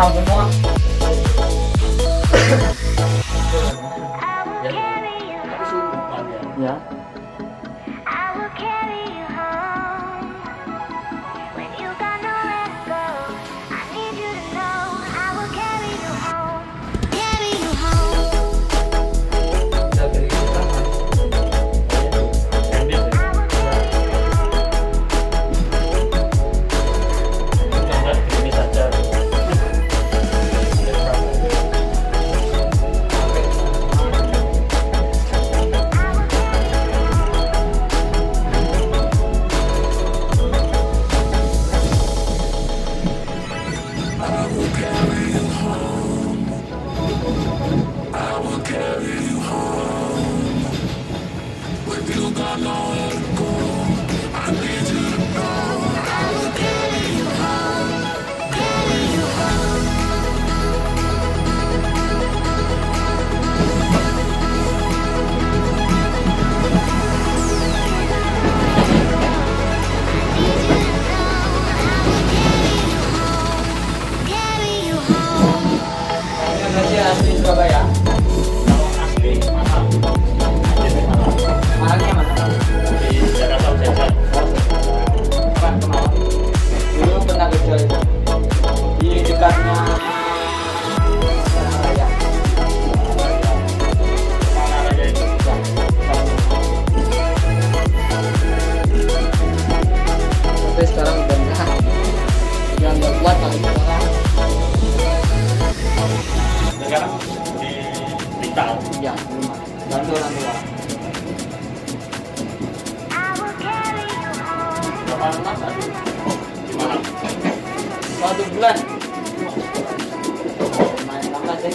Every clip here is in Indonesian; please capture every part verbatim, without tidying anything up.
Kosong semua. Ya. Asli Surabaya. Kalau asli Malang. Malangnya mana? Di Jakarta Jajan. Bukan ke Malang. Dulu pernah kerja itu di dekatnya Surabaya. Mana aja itu? Tapi sekarang udah enggak. Yang nggak kuat kali sekarang. Sekarang di Blitar. Ya, rumah. Bantu orang tua. Berapa lama tadi? Di Malang. Satu bulan. Main lama sih.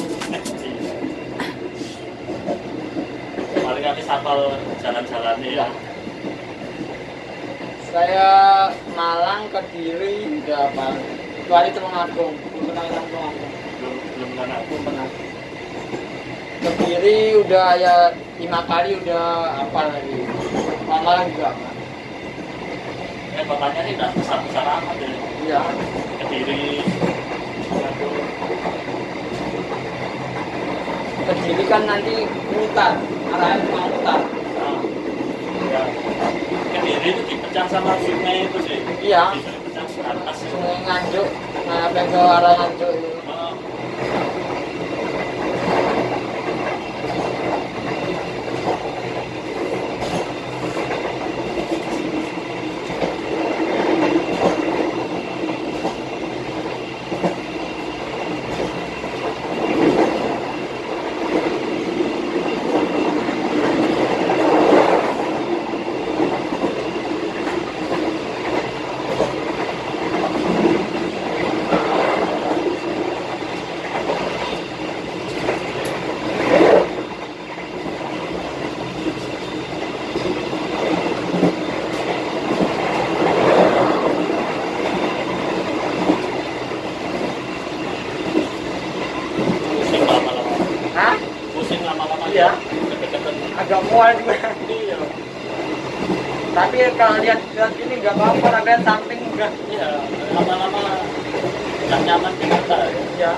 Paling kami hafal jalan-jalannya ya. Saya Malang, Kediri, udah apa? Kecuali Tulungagung, belum pernah ke Tulungagung. Belum belum pernah. Belum pernah. Kediri udah ya lima kali udah apa lagi. Malang juga apa? Eh kotanya ini udah besar-besar amat ya. Iya. Kediri. Kediri kan nanti mutar, arahnya mau mutar. Nah, ya. Kediri itu dipecah sama sungai itu sih. Iya. Bisa dipecah ke atas. Sungai Nganjuk, nah apa ke arah Nganjuk itu. Oh. Iya. Agak mual juga. Iya. Tapi kalau lihat lihat ini nggak apa-apa, lihat samping enggak. Iya, lama-lama nggak nyaman di mata ya. Ya.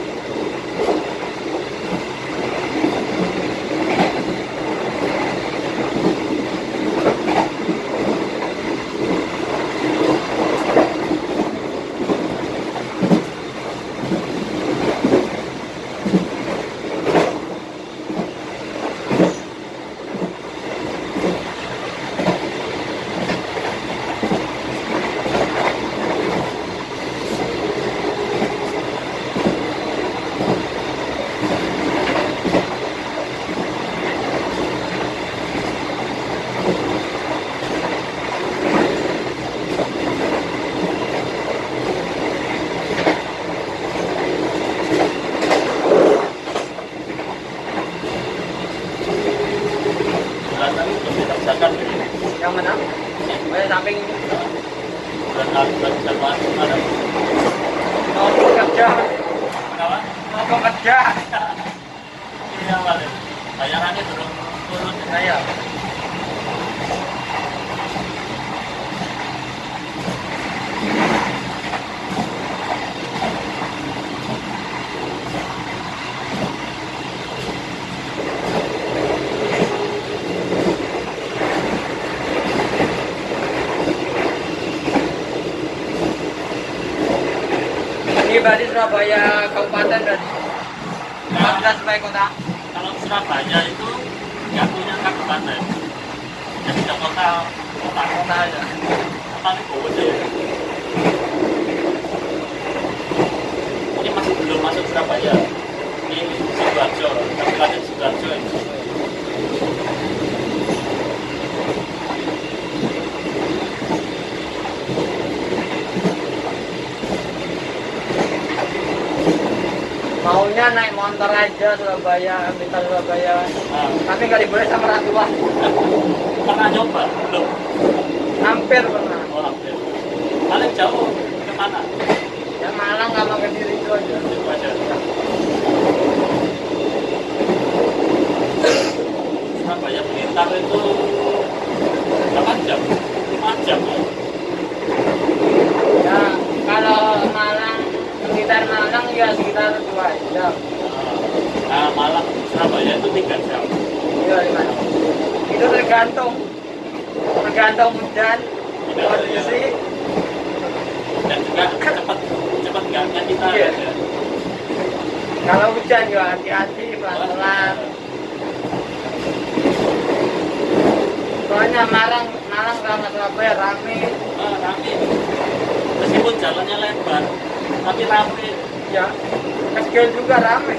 Yang mana? Banyak samping ini. Dan harus bulan ada. Mau kerja. Kenapa? Mau kerja. Iya balik. Bayarannya belum turun Saya. Ini berarti Surabaya kabupaten berarti empat belas sebagai kota. Kalau Surabaya itu nggak punya kabupaten, jadi sudah kota kota Kota aja. kota ini Bogor ya. Ini masih belum masuk Surabaya. Ini Sidoarjo, Kabupaten Sidoarjo ini. Maunya naik motor aja Surabaya, minta Surabaya. Nah, Tapi nggak diboleh sama orang tua. pernah nyoba? Belum. Hampir pernah. Oh, hampir. Paling jauh kemana? Ya Malang sama Kediri itu aja. Itu aja. Surabaya Blitar itu delapan jam, lima jam ya. Ya kalau Malang sekitar Malang ya sekitar dua jam. Nah, Malang Surabaya itu tiga jam. Iya lima jam. Itu tergantung tergantung hujan, kondisi. Dan juga cepat cepat gangnya kita. Iya. Ya. Kalau hujan ya hati-hati pelan-pelan. Soalnya Malang Malang sama Surabaya rame. Ah, rame. Meskipun jalannya lebar, tapi rame. Ya, kecil juga rame.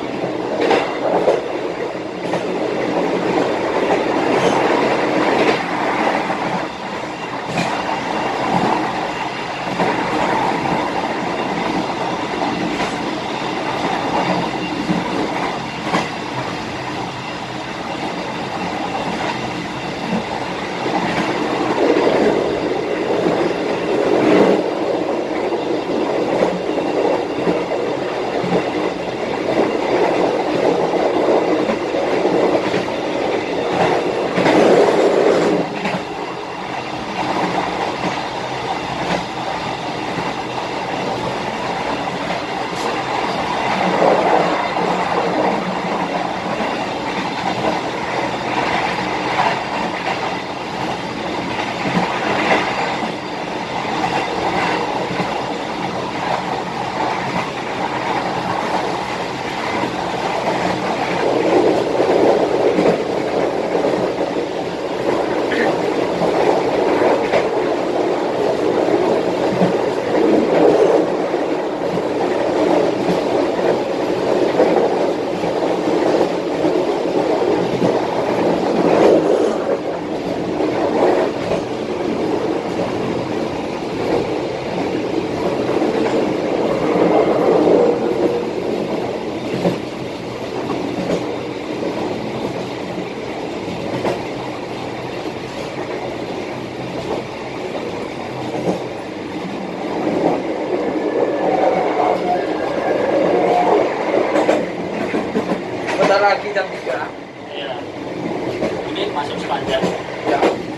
Bentar lagi jam tiga. Iya. Ini masuk sepanjang. Ya.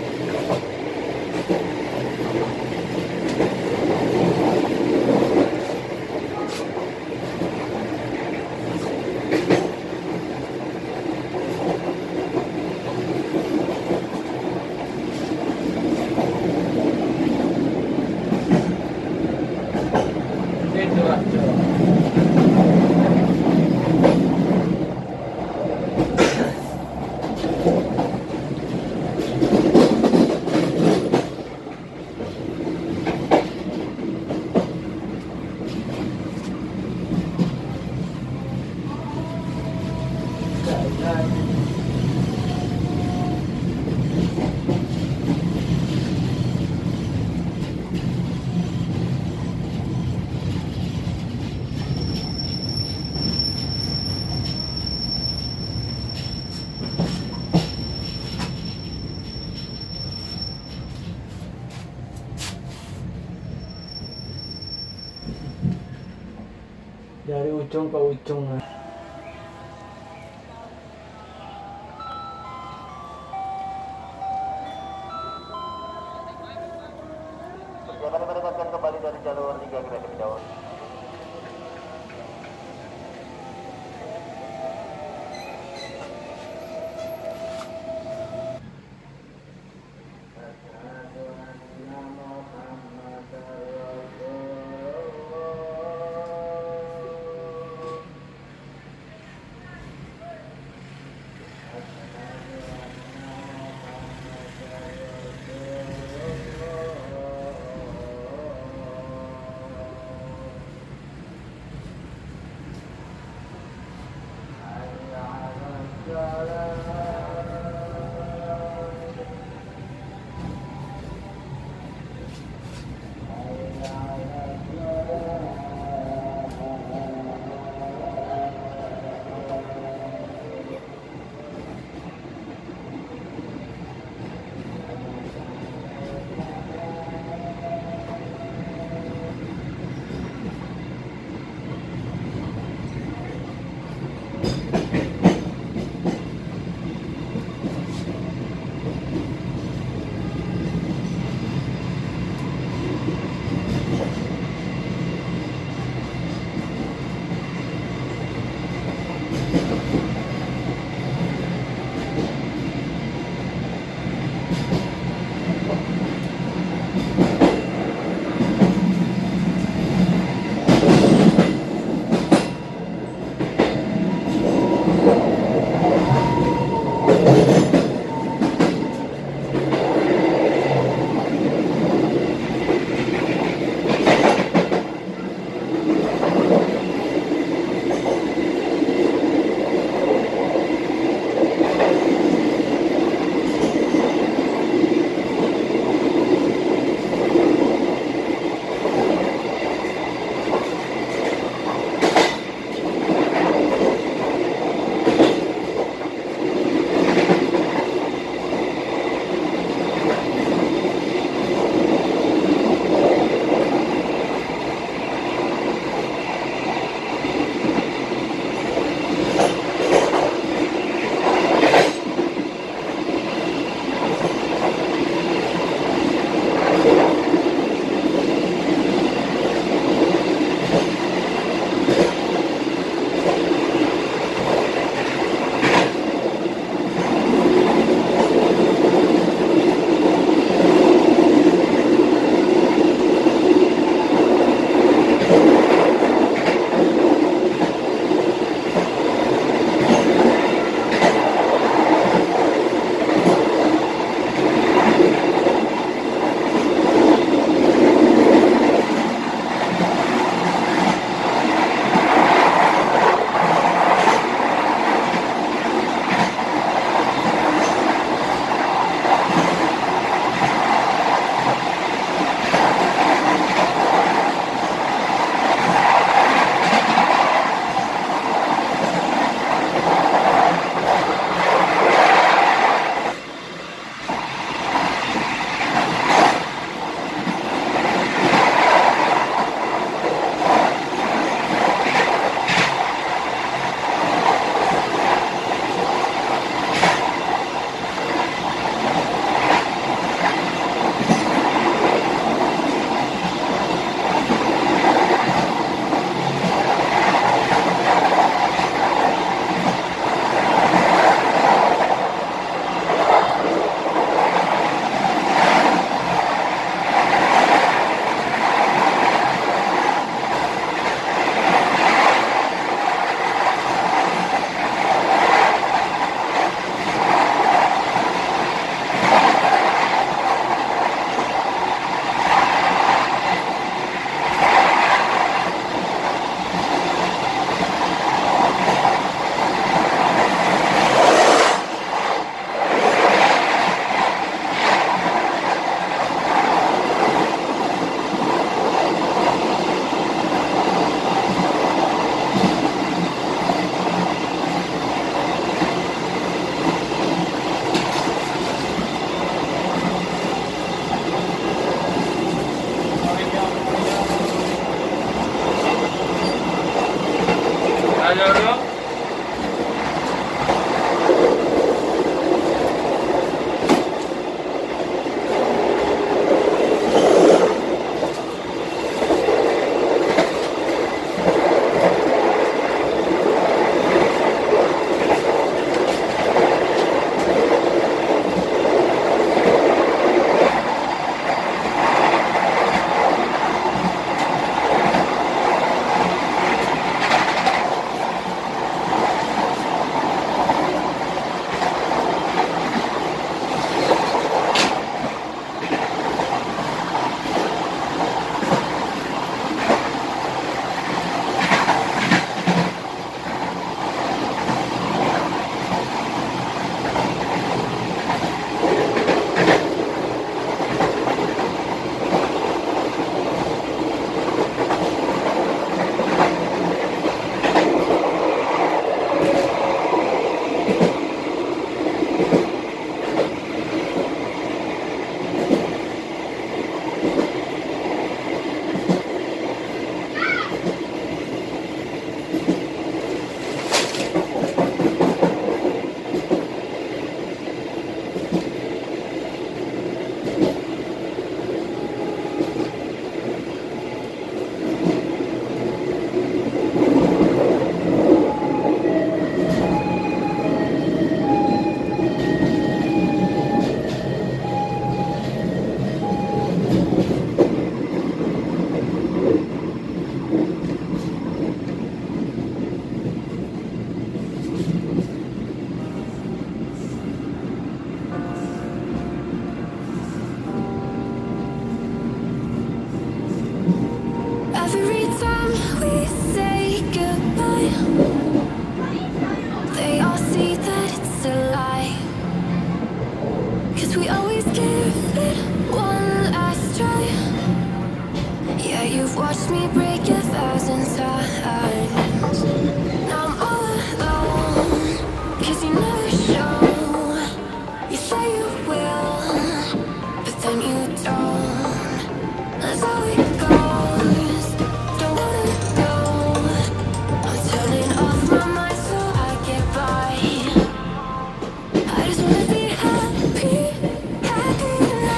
Itu aja. Dari ujung ke ujung. Perjalanan menekankan kembali dari jalur tiga kira lebih jauh. Ayo, bro. Every time we say goodbye, they all see that it's a lie. 'Cause we always give it one last try. Yeah, you've watched me break a thousand times. Now I'm all alone, 'cause you never show. You say you will, but then you don't. That's how it goes. Don't wanna go. I'm turning off my mind so I get by. I just wanna be happy, happy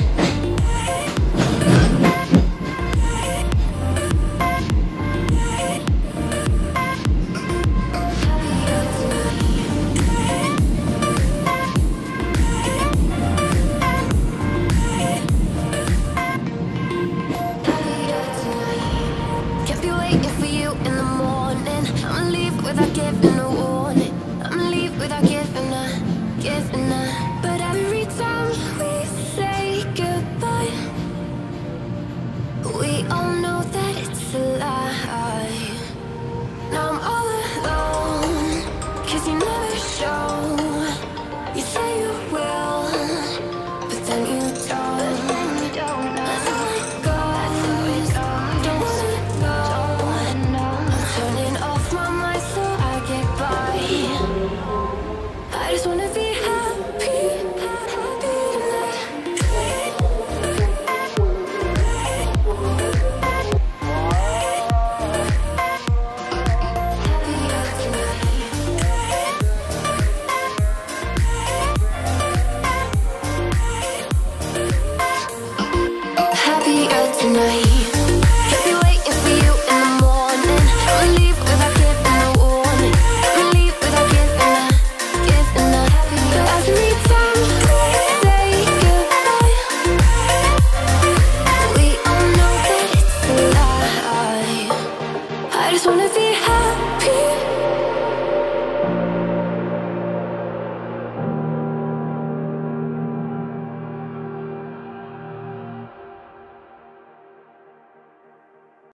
Can't be waiting for you in the morning. I'ma leave without giving a warning. I'ma leave without giving a, giving a. But every time we say goodbye, we all know that it's a lie. Now I'm all alone, 'cause you never